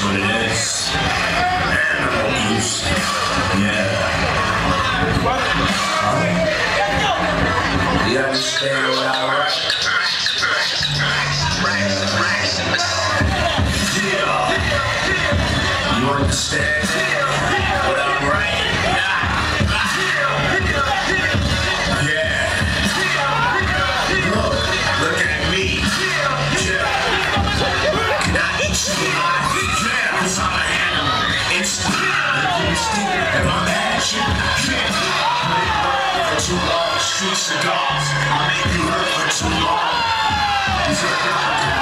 what it is. Animals. Yeah. You understand what I write? Yeah. You understand what I'm writing? Yeah. Look at me. Yeah. Can I eat you alive? Yeah, cause I'm an animal. Instinct. If I'm at you, yeah. For too long, street cigars. I'll make you hurt for too long.